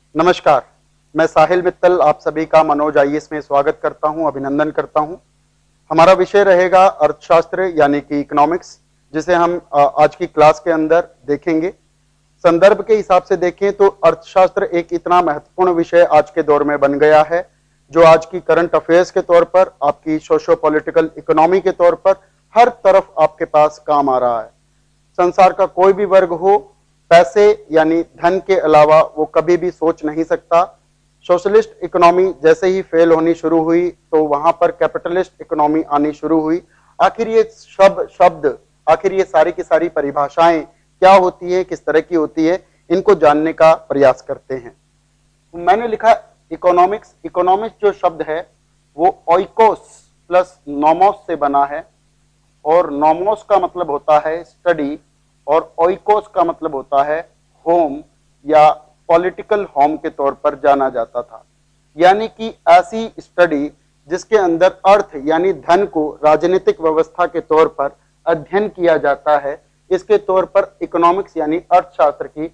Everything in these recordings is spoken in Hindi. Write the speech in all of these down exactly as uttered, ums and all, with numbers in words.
नमस्कार, मैं साहिल मित्तल आप सभी का मनोज आई ए एस में स्वागत करता हूं, अभिनंदन करता हूं। हमारा विषय रहेगा अर्थशास्त्र यानी कि इकोनॉमिक्स, जिसे हम आज की क्लास के अंदर देखेंगे। संदर्भ के हिसाब से देखें तो अर्थशास्त्र एक इतना महत्वपूर्ण विषय आज के दौर में बन गया है, जो आज की करंट अफेयर्स के तौर पर, आपकी सोशो पॉलिटिकल इकोनॉमी के तौर पर हर तरफ आपके पास काम आ रहा है। संसार का कोई भी वर्ग हो, पैसे यानी धन के अलावा वो कभी भी सोच नहीं सकता। सोशलिस्ट इकोनॉमी जैसे ही फेल होनी शुरू हुई तो वहां पर कैपिटलिस्ट इकोनॉमी आनी शुरू हुई। आखिर ये शब्द शब्द आखिर ये सारी की सारी परिभाषाएं क्या होती है, किस तरह की होती है, इनको जानने का प्रयास करते हैं। मैंने लिखा इकोनॉमिक्स। इकोनॉमिक्स जो शब्द है वो ओइकोस प्लस नोमोस से बना है, और नोमोस का मतलब होता है स्टडी और ओइकोस का मतलब होता है होम या पॉलिटिकल होम के तौर पर जाना जाता था। यानी कि ऐसी स्टडी जिसके अंदर अर्थ यानी धन को राजनीतिक व्यवस्था के तौर पर अध्ययन किया जाता है, इसके तौर पर इकोनॉमिक्स यानी अर्थशास्त्र की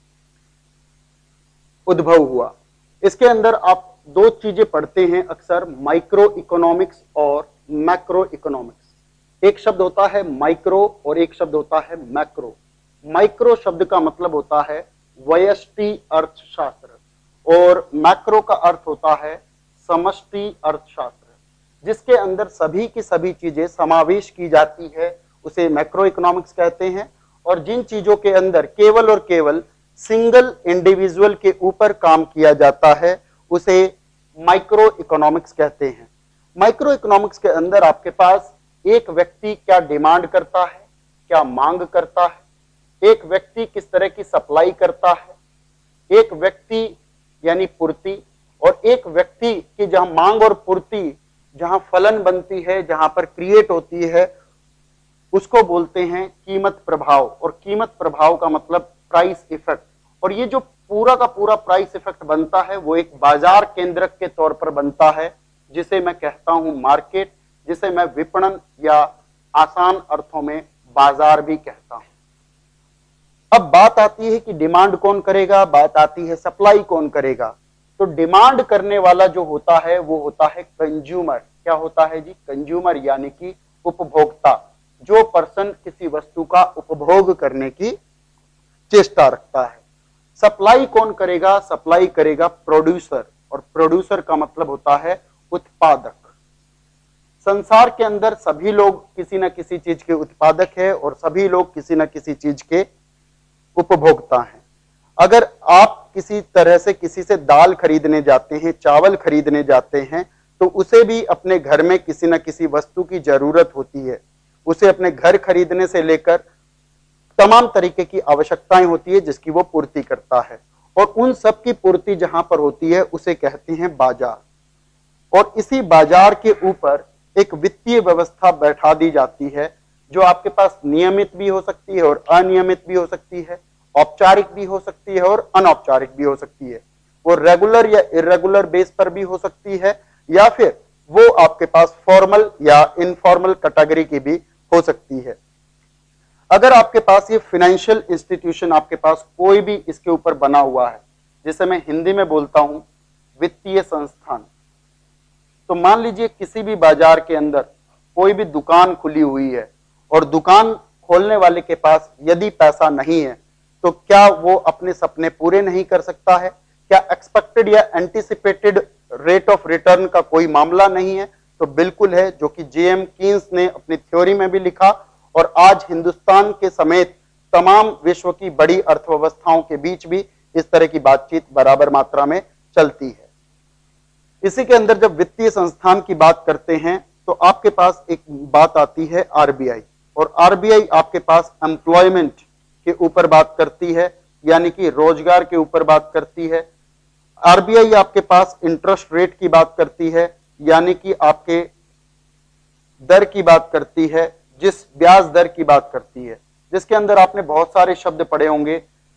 उद्भव हुआ। इसके अंदर आप दो चीजें पढ़ते हैं अक्सर, माइक्रो इकोनॉमिक्स और मैक्रो इकोनॉमिक्स। एक शब्द होता है माइक्रो और एक शब्द होता है मैक्रो। माइक्रो शब्द का मतलब होता है व्यष्टि अर्थशास्त्र, और मैक्रो का अर्थ होता है समष्टि अर्थशास्त्र, जिसके अंदर सभी की सभी चीजें समावेश की जाती है, उसे मैक्रो इकोनॉमिक्स कहते हैं। और जिन चीजों के अंदर केवल और केवल सिंगल इंडिविजुअल के ऊपर काम किया जाता है, उसे माइक्रो इकोनॉमिक्स कहते हैं। माइक्रो इकोनॉमिक्स के अंदर आपके पास एक व्यक्ति क्या डिमांड करता है, क्या मांग करता है, एक व्यक्ति किस तरह की सप्लाई करता है, एक व्यक्ति यानी पूर्ति, और एक व्यक्ति की जहां मांग और पूर्ति, जहां फलन बनती है, जहां पर क्रिएट होती है, उसको बोलते हैं कीमत प्रभाव। और कीमत प्रभाव का मतलब प्राइस इफेक्ट। और ये जो पूरा का पूरा प्राइस इफेक्ट बनता है वो एक बाजार केंद्रक के तौर पर बनता है, जिसे मैं कहता हूं मार्केट, जिसे मैं विपणन या आसान अर्थों में बाजार भी कहता हूं। अब बात आती है कि डिमांड कौन करेगा, बात आती है सप्लाई कौन करेगा। तो डिमांड करने वाला जो होता है वो होता है कंज्यूमर। क्या होता है जी? कंज्यूमर, यानी कि उपभोक्ता, जो पर्सन किसी वस्तु का उपभोग करने की चेष्टा रखता है। सप्लाई कौन करेगा? सप्लाई करेगा प्रोड्यूसर, और प्रोड्यूसर का मतलब होता है उत्पादक। संसार के अंदर सभी लोग किसी न किसी चीज के उत्पादक है और सभी लोग किसी न किसी चीज के उपभोक्ता हैं। अगर आप किसी तरह से किसी से दाल खरीदने जाते हैं, चावल खरीदने जाते हैं, तो उसे भी अपने घर में किसी न किसी वस्तु की जरूरत होती है। उसे अपने घर खरीदने से लेकर तमाम तरीके की आवश्यकताएं होती है जिसकी वो पूर्ति करता है, और उन सब की पूर्ति जहां पर होती है उसे कहते हैं बाजार। और इसी बाजार के ऊपर एक वित्तीय व्यवस्था बैठा दी जाती है, जो आपके पास नियमित भी हो सकती है और अनियमित भी हो सकती है, औपचारिक भी हो सकती है और अनौपचारिक भी हो सकती है। वो रेगुलर या इरेगुलर बेस पर भी हो सकती है, या फिर वो आपके पास फॉर्मल या इनफॉर्मल कैटेगरी की भी हो सकती है। अगर आपके पास ये फाइनेंशियल इंस्टीट्यूशन, आपके पास कोई भी इसके ऊपर बना हुआ है, जिसे मैं हिंदी में बोलता हूं वित्तीय संस्थान, तो मान लीजिए किसी भी बाजार के अंदर कोई भी दुकान खुली हुई है, और दुकान खोलने वाले के पास यदि पैसा नहीं है, तो क्या वो अपने सपने पूरे नहीं कर सकता है? क्या एक्सपेक्टेड या एंटिसिपेटेड रेट ऑफ रिटर्न का कोई मामला नहीं है? तो बिल्कुल है, जो कि जे एम कीन्स ने अपनी थ्योरी में भी लिखा, और आज हिंदुस्तान के समेत तमाम विश्व की बड़ी अर्थव्यवस्थाओं के बीच भी इस तरह की बातचीत बराबर मात्रा में चलती है। इसी के अंदर जब वित्तीय संस्थान की बात करते हैं तो आपके पास एक बात आती है आर बी आई, और आर बी आई आपके पास एम्प्लॉयमेंट के ऊपर बात करती है, यानी कि रोजगार के ऊपर बात करती है। आर बी आई आपके पास इंटरेस्ट रेट की बात करती है, यानी कि आपके दर की बात करती है, जिस ब्याज दर की बात करती है, जिसके अंदर आपने बहुत सारे शब्द पढ़े होंगे,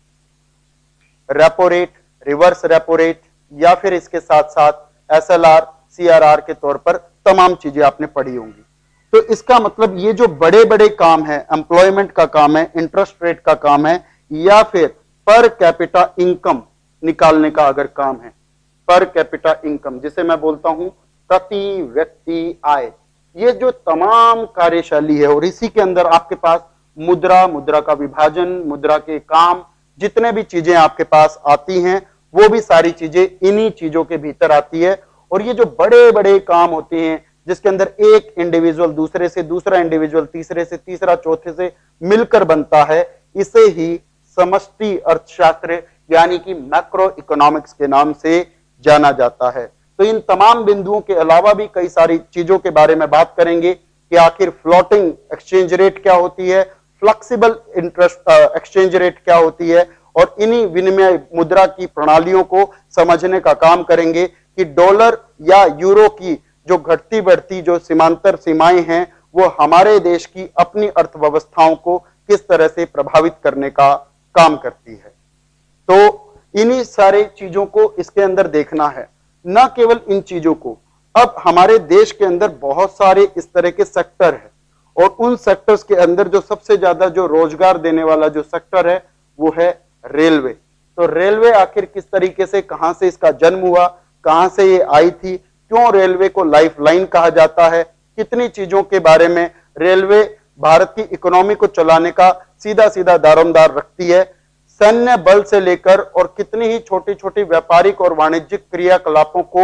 repo rate, reverse repo rate, या फिर इसके साथ साथ S L R, C R R के तौर पर तमाम चीजें आपने पढ़ी होंगी। तो इसका मतलब ये जो बड़े बड़े काम है, एम्प्लॉयमेंट का काम है, इंटरेस्ट रेट का काम है, या फिर पर कैपिटा इनकम, निकालने का अगर काम है, पर कैपिटा इनकम जिसे मैं बोलता हूं प्रति व्यक्ति आय, ये जो तमाम कार्यशैली है, और इसी के अंदर आपके पास मुद्रा, मुद्रा का विभाजन, मुद्रा के काम, जितने भी चीजें आपके पास आती हैं वो भी सारी चीजें इन्हीं चीजों के भीतर आती है। और ये जो बड़े बड़े काम होते हैं जिसके अंदर एक इंडिविजुअल दूसरे से, दूसरा इंडिविजुअल तीसरे से, तीसरा चौथे से मिलकर बनता है, इसे ही समष्टि अर्थशास्त्र यानी कि मैक्रो इकोनॉमिक्स के नाम से जाना जाता है। तो इन तमाम बिंदुओं के अलावा भी कई सारी चीजों के बारे में बात करेंगे कि आखिर फ्लोटिंग एक्सचेंज रेट क्या होती है, फ्लेक्सिबल इंटरेस्ट एक्सचेंज रेट क्या होती है, और इन्हीं विनिमय मुद्रा की प्रणालियों को समझने का काम करेंगे कि डॉलर या यूरो की जो घटती बढ़ती जो सीमांतर सीमाएं हैं वो हमारे देश की अपनी अर्थव्यवस्थाओं को किस तरह से प्रभावित करने का काम करती है। तो इन्हीं सारी चीजों को इसके अंदर देखना है, न केवल इन चीजों को। अब हमारे देश के अंदर बहुत सारे इस तरह के सेक्टर है, और उन सेक्टर्स के अंदर जो सबसे ज्यादा जो रोजगार देने वाला जो सेक्टर है वो है रेलवे। तो रेलवे आखिर किस तरीके से, कहां से इसका जन्म हुआ, कहां से ये आई थी, क्यों रेलवे को लाइफलाइन कहा जाता है, कितनी चीजों के बारे में रेलवे भारत की इकोनॉमी को चलाने का सीधा सीधा दारोमदार रखती है, सैन्य बल से लेकर और कितनी ही छोटी छोटी व्यापारिक और वाणिज्यिक क्रियाकलापों को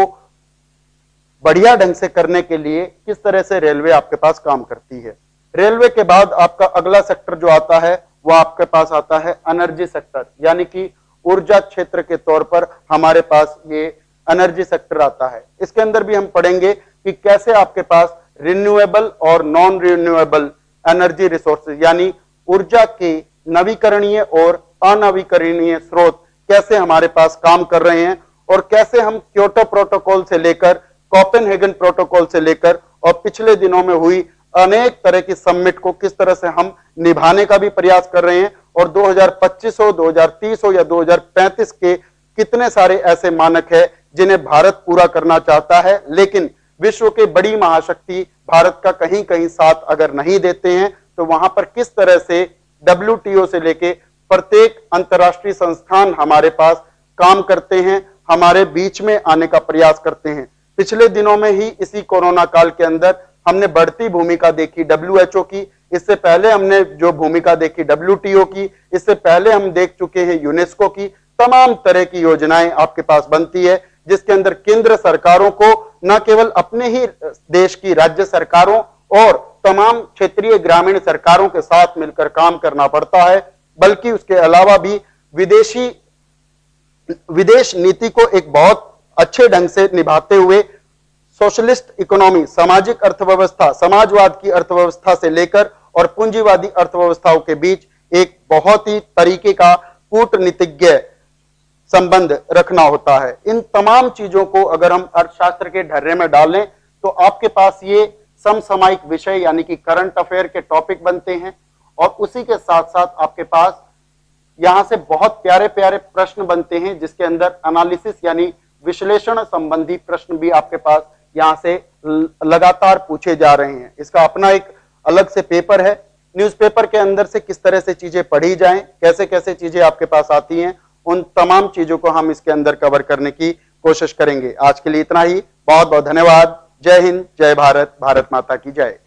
बढ़िया ढंग से करने के लिए किस तरह से रेलवे आपके पास काम करती है। रेलवे के बाद आपका अगला सेक्टर जो आता है वो आपके पास आता है एनर्जी सेक्टर, यानी कि ऊर्जा क्षेत्र के तौर पर हमारे पास ये एनर्जी सेक्टर आता है। इसके अंदर भी हम पढ़ेंगे कि कैसे आपके पास रिन्यूएबल और नॉन रिन्यूएबल एनर्जी रिसोर्सेज यानी ऊर्जा के नवीकरणीय और अनवीकरणीय स्रोत कैसे हमारे पास काम कर रहे हैं, और कैसे हम क्योटो प्रोटोकॉल से लेकर कोपेनहेगन प्रोटोकॉल से लेकर और पिछले दिनों में हुई अनेक तरह की समिट को किस तरह से हम निभाने का भी प्रयास कर रहे हैं, और दो हज़ार पच्चीस हो, दो हज़ार तीस हो या दो हज़ार पैंतीस के कितने सारे ऐसे मानक है जिन्हें भारत पूरा करना चाहता है, लेकिन विश्व के बड़ी महाशक्ति भारत का कहीं कहीं साथ अगर नहीं देते हैं, तो वहां पर किस तरह से डब्ल्यू टी ओ से लेके प्रत्येक अंतरराष्ट्रीय संस्थान हमारे पास काम करते हैं, हमारे बीच में आने का प्रयास करते हैं। पिछले दिनों में ही इसी कोरोना काल के अंदर हमने बढ़ती भूमिका देखी डब्ल्यू एच ओ की, इससे पहले हमने जो भूमिका देखी डब्ल्यू टी ओ की, इससे पहले हम देख चुके हैं यूनेस्को की। तमाम तरह की योजनाएं आपके पास बनती है जिसके अंदर केंद्र सरकारों को न केवल अपने ही देश की राज्य सरकारों और तमाम क्षेत्रीय ग्रामीण सरकारों के साथ मिलकर काम करना पड़ता है, बल्कि उसके अलावा भी विदेशी विदेश नीति को एक बहुत अच्छे ढंग से निभाते हुए सोशलिस्ट इकोनॉमी, सामाजिक अर्थव्यवस्था, समाजवाद की अर्थव्यवस्था से लेकर और पूंजीवादी अर्थव्यवस्थाओं के बीच एक बहुत ही तरीके का कूटनीतिज्ञ संबंध रखना होता है। इन तमाम चीजों को अगर हम अर्थशास्त्र के ढर्रे में डालें तो आपके पास ये समसामयिक विषय यानी कि करंट अफेयर के टॉपिक बनते हैं, और उसी के साथ साथ आपके पास यहां से बहुत प्यारे प्यारे प्रश्न बनते हैं जिसके अंदर एनालिसिस यानी विश्लेषण संबंधी प्रश्न भी आपके पास यहां से लगातार पूछे जा रहे हैं। इसका अपना एक अलग से पेपर है, न्यूज़पेपर के अंदर से किस तरह से चीजें पढ़ी जाएं, कैसे कैसे चीजें आपके पास आती हैं, उन तमाम चीजों को हम इसके अंदर कवर करने की कोशिश करेंगे। आज के लिए इतना ही, बहुत बहुत धन्यवाद। जय हिंद, जय भारत, भारत माता की जय।